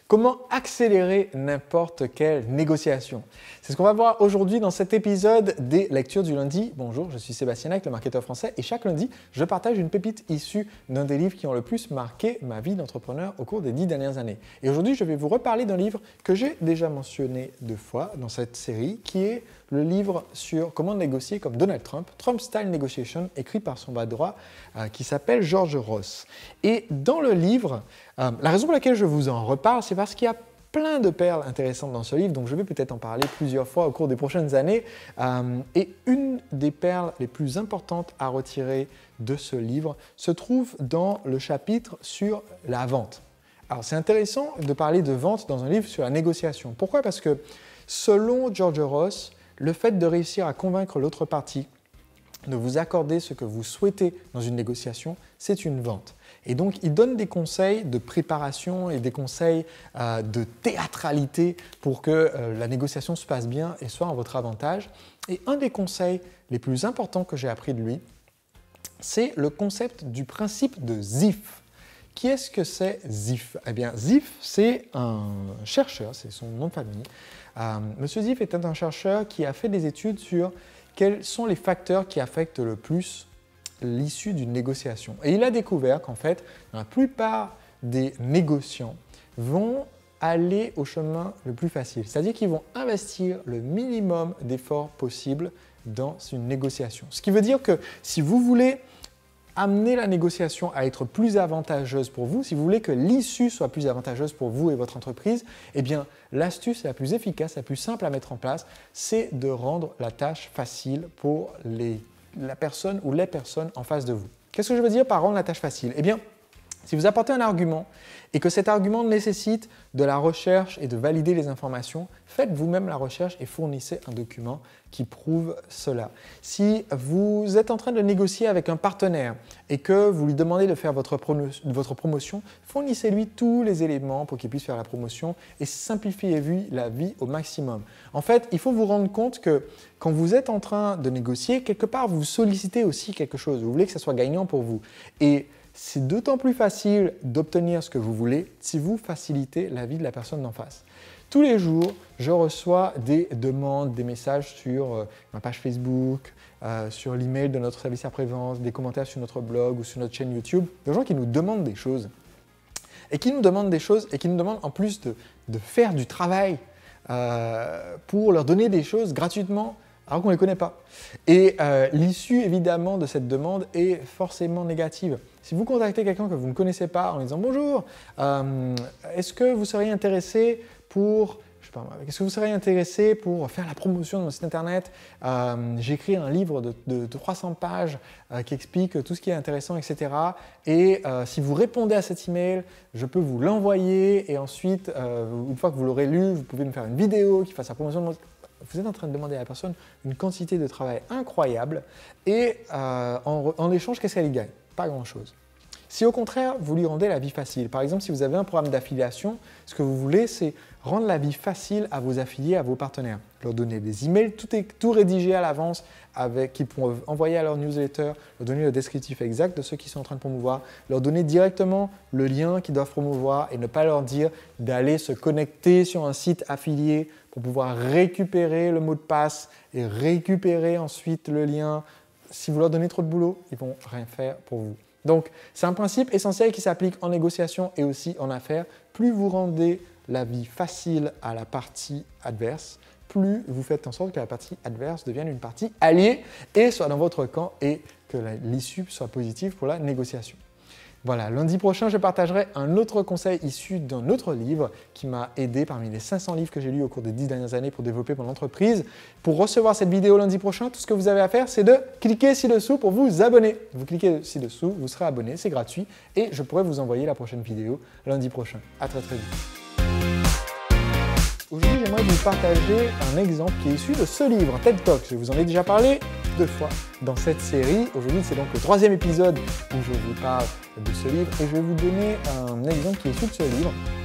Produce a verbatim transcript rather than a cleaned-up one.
Comment accélérer n'importe quelle négociation? C'est ce qu'on va voir aujourd'hui dans cet épisode des lectures du lundi. Bonjour, je suis Sébastien Nac, le marketeur français, et chaque lundi, je partage une pépite issue d'un des livres qui ont le plus marqué ma vie d'entrepreneur au cours des dix dernières années. Et aujourd'hui, je vais vous reparler d'un livre que j'ai déjà mentionné deux fois dans cette série, qui est le livre sur comment négocier comme Donald Trump, Trump Style Negotiation, écrit par son bras droit, euh, qui s'appelle George Ross. Et dans le livre, euh, la raison pour laquelle je vous en reparle, c'est parce qu'il y a plein de perles intéressantes dans ce livre, donc je vais peut-être en parler plusieurs fois au cours des prochaines années. Euh, et une des perles les plus importantes à retirer de ce livre se trouve dans le chapitre sur la vente. Alors c'est intéressant de parler de vente dans un livre sur la négociation. Pourquoi? Parce que selon George Ross, le fait de réussir à convaincre l'autre partie de vous accorder ce que vous souhaitez dans une négociation, c'est une vente. Et donc, il donne des conseils de préparation et des conseils euh, de théâtralité pour que euh, la négociation se passe bien et soit en votre avantage. Et un des conseils les plus importants que j'ai appris de lui, c'est le concept du principe de Zipf. Qui est-ce que c'est Zipf? Eh bien, Zipf, c'est un chercheur, c'est son nom de famille. Euh, Monsieur Zipf était un chercheur qui a fait des études sur quels sont les facteurs qui affectent le plus l'issue d'une négociation. Et il a découvert qu'en fait, la plupart des négociants vont aller au chemin le plus facile. C'est-à-dire qu'ils vont investir le minimum d'efforts possible dans une négociation. Ce qui veut dire que si vous voulez amener la négociation à être plus avantageuse pour vous, si vous voulez que l'issue soit plus avantageuse pour vous et votre entreprise, eh bien, l'astuce la plus efficace, la plus simple à mettre en place, c'est de rendre la tâche facile pour les, la personne ou les personnes en face de vous. Qu'est-ce que je veux dire par rendre la tâche facile? Eh bien, si vous apportez un argument et que cet argument nécessite de la recherche et de valider les informations, faites vous-même la recherche et fournissez un document qui prouve cela. Si vous êtes en train de négocier avec un partenaire et que vous lui demandez de faire votre, promo votre promotion, fournissez-lui tous les éléments pour qu'il puisse faire la promotion et simplifiez-lui la vie au maximum. En fait, il faut vous rendre compte que quand vous êtes en train de négocier, quelque part, vous sollicitez aussi quelque chose. Vous voulez que ça soit gagnant pour vous. Et c'est d'autant plus facile d'obtenir ce que vous voulez si vous facilitez la vie de la personne d'en face. Tous les jours, je reçois des demandes, des messages sur euh, ma page Facebook, euh, sur l'email de notre service après-vente, des commentaires sur notre blog ou sur notre chaîne YouTube, de gens qui nous demandent des choses et qui nous demandent des choses et qui nous demandent en plus de, de faire du travail euh, pour leur donner des choses gratuitement alors qu'on ne les connaît pas. Et euh, l'issue, évidemment, de cette demande est forcément négative. Si vous contactez quelqu'un que vous ne connaissez pas en lui disant « Bonjour, euh, est-ce que vous seriez intéressé pour… » je sais pas, est-ce que vous seriez intéressé pour faire la promotion de mon site internet? euh, J'ai écrit un livre de, de, de trois cents pages euh, qui explique tout ce qui est intéressant, et cetera. Et euh, si vous répondez à cet email, je peux vous l'envoyer et ensuite, euh, une fois que vous l'aurez lu, vous pouvez me faire une vidéo qui fasse la promotion de mon… Vous êtes en train de demander à la personne une quantité de travail incroyable et euh, en, en échange, qu'est-ce qu'elle y gagne? Pas grand-chose. Si au contraire, vous lui rendez la vie facile, par exemple, si vous avez un programme d'affiliation, ce que vous voulez, c'est rendre la vie facile à vos affiliés, à vos partenaires. Leur donner des emails, tout, est, tout rédigé à l'avance, qu'ils pourront envoyer à leur newsletter, leur donner le descriptif exact de ceux qui sont en train de promouvoir, leur donner directement le lien qu'ils doivent promouvoir et ne pas leur dire d'aller se connecter sur un site affilié pour pouvoir récupérer le mot de passe et récupérer ensuite le lien. Si vous leur donnez trop de boulot, ils ne vont rien faire pour vous. Donc, c'est un principe essentiel qui s'applique en négociation et aussi en affaires. Plus vous rendez la vie facile à la partie adverse, plus vous faites en sorte que la partie adverse devienne une partie alliée et soit dans votre camp et que l'issue soit positive pour la négociation. Voilà, lundi prochain, je partagerai un autre conseil issu d'un autre livre qui m'a aidé parmi les cinq cents livres que j'ai lus au cours des dix dernières années pour développer mon entreprise. Pour recevoir cette vidéo lundi prochain, tout ce que vous avez à faire, c'est de cliquer ci-dessous pour vous abonner. Vous cliquez ci-dessous, vous serez abonné, c'est gratuit et je pourrai vous envoyer la prochaine vidéo lundi prochain. À très très vite. Aujourd'hui, j'aimerais vous partager un exemple qui est issu de ce livre, TED Talk. Je vous en ai déjà parlé deux fois dans cette série. Aujourd'hui, c'est donc le troisième épisode où je vous parle de ce livre et je vais vous donner un exemple qui est issu de ce livre.